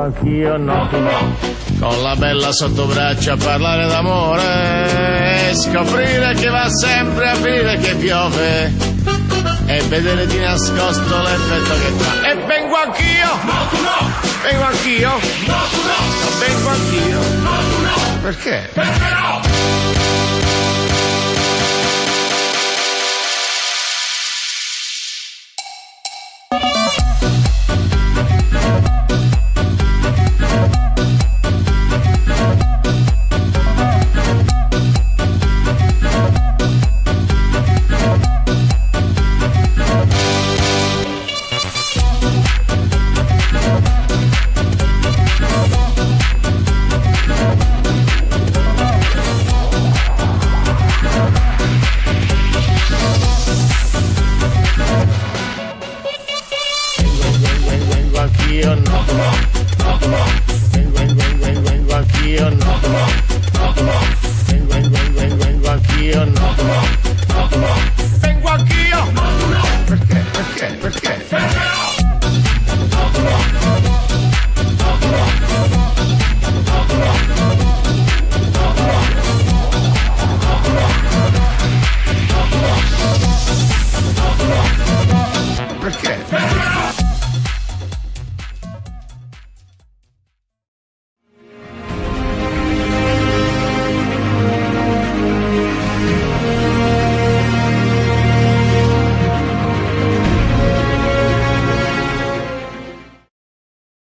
anch'io, no, tu no. Con la bella sotto braccio a parlare d'amore, scoprire che va sempre a finire che piove e vedere di nascosto l'effetto che fa. E vengo anch'io! No, tu no! Vengo anch'io! No, tu no! Vengo anch'io! No, tu no! Perché? Perché no? Anch'io, no, vengo anch'io, no, vengo anch'io, no.